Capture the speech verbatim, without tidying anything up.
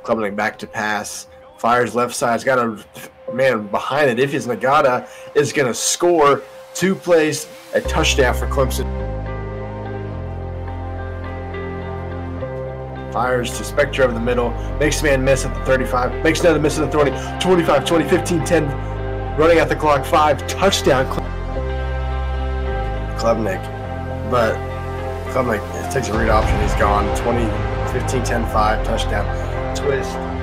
Klubnik back to pass. Fires left side. He's got a man behind it. If his Nagata is going to score two plays, a touchdown for Clemson. Fires to Spectre over the middle. Makes a man miss at the thirty-five. Makes another miss at the twenty. twenty-five, twenty, fifteen, ten. Running at the clock. Five. Touchdown. Klubnik. But Klubnik takes a read option. He's gone. twenty, fifteen, ten, five. Touchdown. Twist.